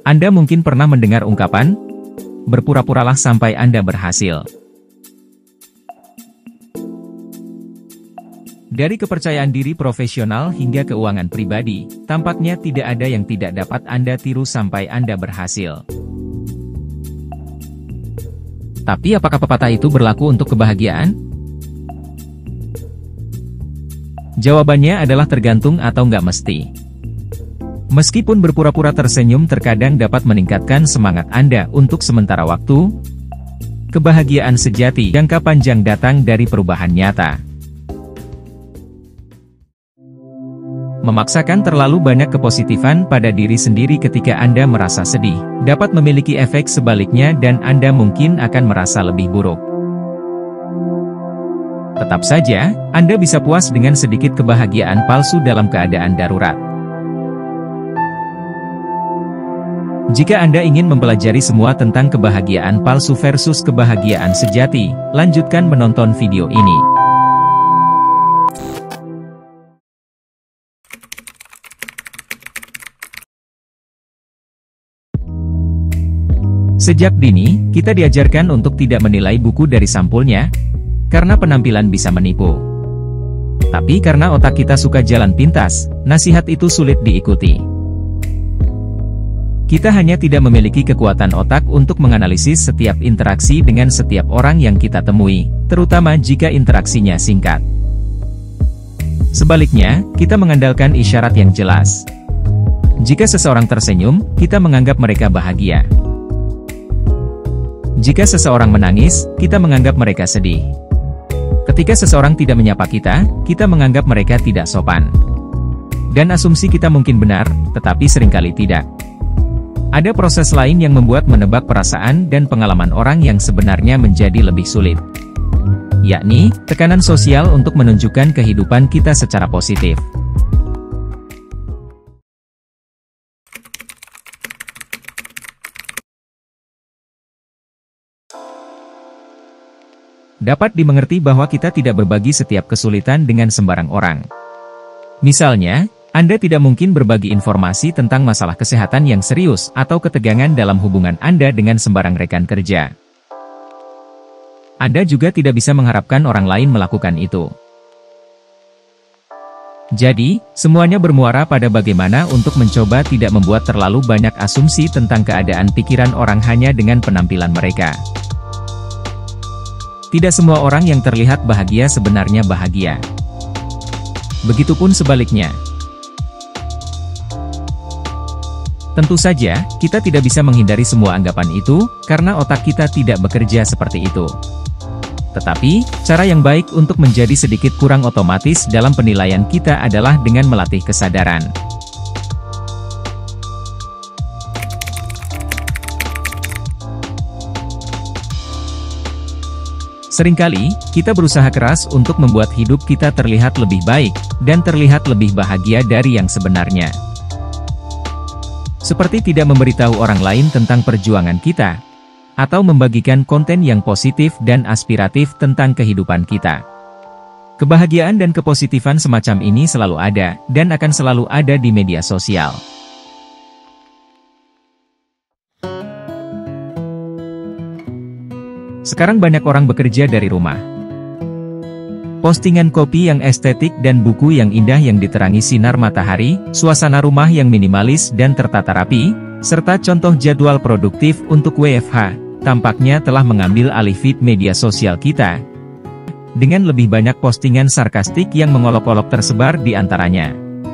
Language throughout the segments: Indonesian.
Anda mungkin pernah mendengar ungkapan, berpura-puralah sampai Anda berhasil. Dari kepercayaan diri profesional hingga keuangan pribadi, tampaknya tidak ada yang tidak dapat Anda tiru sampai Anda berhasil. Tapi apakah pepatah itu berlaku untuk kebahagiaan? Jawabannya adalah tergantung atau nggak mesti. Meskipun berpura-pura tersenyum terkadang dapat meningkatkan semangat Anda untuk sementara waktu, kebahagiaan sejati jangka panjang datang dari perubahan nyata. Memaksakan terlalu banyak kepositifan pada diri sendiri ketika Anda merasa sedih, dapat memiliki efek sebaliknya dan Anda mungkin akan merasa lebih buruk. Tetap saja, Anda bisa puas dengan sedikit kebahagiaan palsu dalam keadaan darurat. Jika Anda ingin mempelajari semua tentang kebahagiaan palsu versus kebahagiaan sejati, lanjutkan menonton video ini. Sejak dini, kita diajarkan untuk tidak menilai buku dari sampulnya, karena penampilan bisa menipu. Tapi karena otak kita suka jalan pintas, nasihat itu sulit diikuti. Kita hanya tidak memiliki kekuatan otak untuk menganalisis setiap interaksi dengan setiap orang yang kita temui, terutama jika interaksinya singkat. Sebaliknya, kita mengandalkan isyarat yang jelas. Jika seseorang tersenyum, kita menganggap mereka bahagia. Jika seseorang menangis, kita menganggap mereka sedih. Ketika seseorang tidak menyapa kita, kita menganggap mereka tidak sopan. Dan asumsi kita mungkin benar, tetapi seringkali tidak. Ada proses lain yang membuat menebak perasaan dan pengalaman orang yang sebenarnya menjadi lebih sulit. Yakni, tekanan sosial untuk menunjukkan kehidupan kita secara positif. Dapat dimengerti bahwa kita tidak berbagi setiap kesulitan dengan sembarang orang. Misalnya, Anda tidak mungkin berbagi informasi tentang masalah kesehatan yang serius atau ketegangan dalam hubungan Anda dengan sembarang rekan kerja. Anda juga tidak bisa mengharapkan orang lain melakukan itu. Jadi, semuanya bermuara pada bagaimana untuk mencoba tidak membuat terlalu banyak asumsi tentang keadaan pikiran orang hanya dengan penampilan mereka. Tidak semua orang yang terlihat bahagia sebenarnya bahagia. Begitupun sebaliknya. Tentu saja, kita tidak bisa menghindari semua anggapan itu, karena otak kita tidak bekerja seperti itu. Tetapi, cara yang baik untuk menjadi sedikit kurang otomatis dalam penilaian kita adalah dengan melatih kesadaran. Seringkali, kita berusaha keras untuk membuat hidup kita terlihat lebih baik, dan terlihat lebih bahagia dari yang sebenarnya. Seperti tidak memberitahu orang lain tentang perjuangan kita, atau membagikan konten yang positif dan aspiratif tentang kehidupan kita. Kebahagiaan dan kepositifan semacam ini selalu ada, dan akan selalu ada di media sosial. Sekarang banyak orang bekerja dari rumah. Postingan kopi yang estetik dan buku yang indah yang diterangi sinar matahari, suasana rumah yang minimalis dan tertata rapi, serta contoh jadwal produktif untuk WFH, tampaknya telah mengambil alih feed media sosial kita. Dengan lebih banyak postingan sarkastik yang mengolok-olok tersebar di antaranya.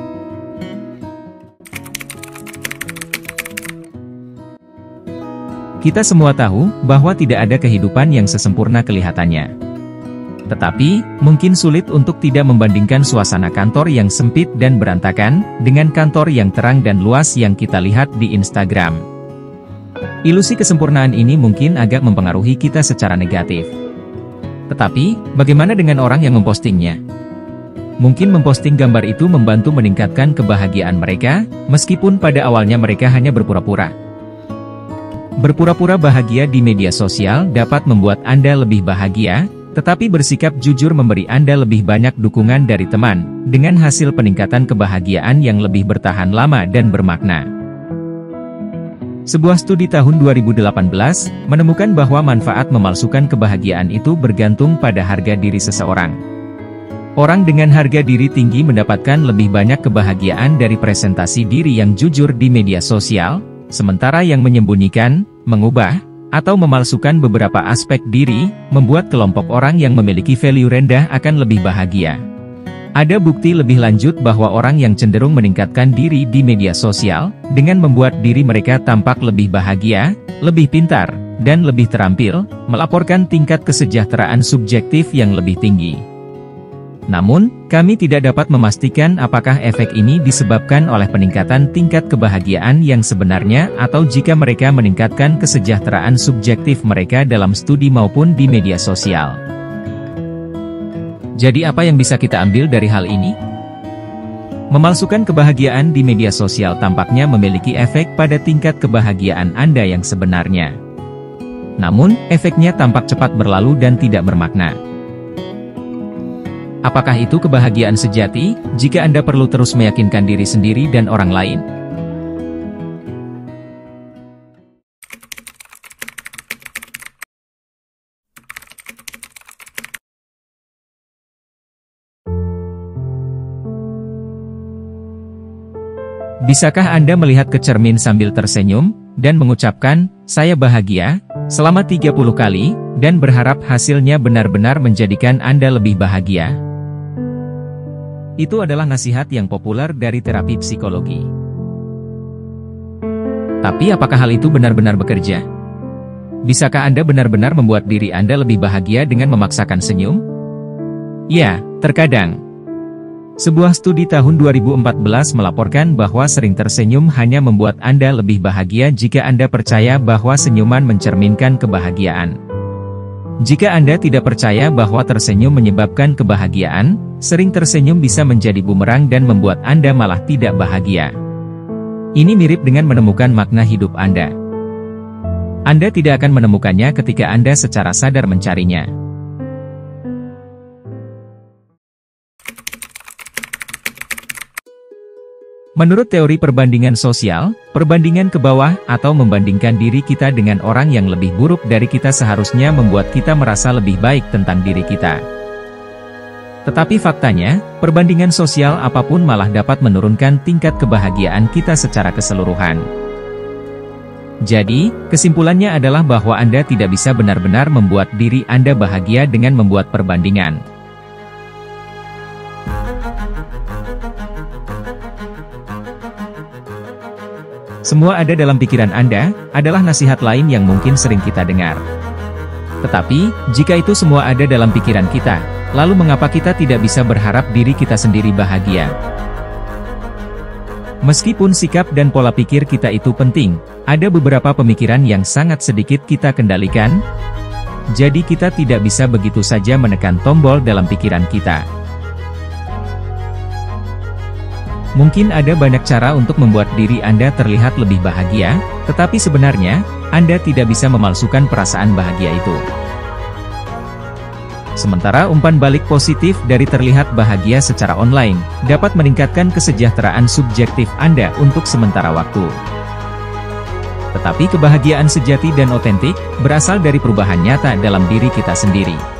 Kita semua tahu bahwa tidak ada kehidupan yang sesempurna kelihatannya. Tetapi, mungkin sulit untuk tidak membandingkan suasana kantor yang sempit dan berantakan, dengan kantor yang terang dan luas yang kita lihat di Instagram. Ilusi kesempurnaan ini mungkin agak mempengaruhi kita secara negatif. Tetapi, bagaimana dengan orang yang mempostingnya? Mungkin memposting gambar itu membantu meningkatkan kebahagiaan mereka, meskipun pada awalnya mereka hanya berpura-pura. Berpura-pura bahagia di media sosial dapat membuat Anda lebih bahagia, tetapi bersikap jujur memberi Anda lebih banyak dukungan dari teman, dengan hasil peningkatan kebahagiaan yang lebih bertahan lama dan bermakna. Sebuah studi tahun 2018 menemukan bahwa manfaat memalsukan kebahagiaan itu bergantung pada harga diri seseorang. Orang dengan harga diri tinggi mendapatkan lebih banyak kebahagiaan dari presentasi diri yang jujur di media sosial, sementara yang menyembunyikan, mengubah, atau memalsukan beberapa aspek diri, membuat kelompok orang yang memiliki value rendah akan lebih bahagia. Ada bukti lebih lanjut bahwa orang yang cenderung meningkatkan diri di media sosial, dengan membuat diri mereka tampak lebih bahagia, lebih pintar, dan lebih terampil, melaporkan tingkat kesejahteraan subjektif yang lebih tinggi. Namun, kami tidak dapat memastikan apakah efek ini disebabkan oleh peningkatan tingkat kebahagiaan yang sebenarnya atau jika mereka meningkatkan kesejahteraan subjektif mereka dalam studi maupun di media sosial. Jadi apa yang bisa kita ambil dari hal ini? Memalsukan kebahagiaan di media sosial tampaknya memiliki efek pada tingkat kebahagiaan Anda yang sebenarnya. Namun, efeknya tampak cepat berlalu dan tidak bermakna. Apakah itu kebahagiaan sejati, jika Anda perlu terus meyakinkan diri sendiri dan orang lain? Bisakah Anda melihat ke cermin sambil tersenyum, dan mengucapkan, "Saya bahagia," selama 30 kali, dan berharap hasilnya benar-benar menjadikan Anda lebih bahagia? Itu adalah nasihat yang populer dari terapi psikologi. Tapi apakah hal itu benar-benar bekerja? Bisakah Anda benar-benar membuat diri Anda lebih bahagia dengan memaksakan senyum? Ya, terkadang. Sebuah studi tahun 2014 melaporkan bahwa sering tersenyum hanya membuat Anda lebih bahagia jika Anda percaya bahwa senyuman mencerminkan kebahagiaan. Jika Anda tidak percaya bahwa tersenyum menyebabkan kebahagiaan, sering tersenyum bisa menjadi bumerang dan membuat Anda malah tidak bahagia. Ini mirip dengan menemukan makna hidup Anda. Anda tidak akan menemukannya ketika Anda secara sadar mencarinya. Menurut teori perbandingan sosial, perbandingan ke bawah atau membandingkan diri kita dengan orang yang lebih buruk dari kita seharusnya membuat kita merasa lebih baik tentang diri kita. Tetapi faktanya, perbandingan sosial apapun malah dapat menurunkan tingkat kebahagiaan kita secara keseluruhan. Jadi, kesimpulannya adalah bahwa Anda tidak bisa benar-benar membuat diri Anda bahagia dengan membuat perbandingan. Semua ada dalam pikiran Anda, adalah nasihat lain yang mungkin sering kita dengar. Tetapi, jika itu semua ada dalam pikiran kita, lalu mengapa kita tidak bisa berharap diri kita sendiri bahagia? Meskipun sikap dan pola pikir kita itu penting, ada beberapa pemikiran yang sangat sedikit kita kendalikan, jadi kita tidak bisa begitu saja menekan tombol dalam pikiran kita. Mungkin ada banyak cara untuk membuat diri Anda terlihat lebih bahagia, tetapi sebenarnya, Anda tidak bisa memalsukan perasaan bahagia itu. Sementara umpan balik positif dari terlihat bahagia secara online, dapat meningkatkan kesejahteraan subjektif Anda untuk sementara waktu. Tetapi kebahagiaan sejati dan otentik, berasal dari perubahan nyata dalam diri kita sendiri.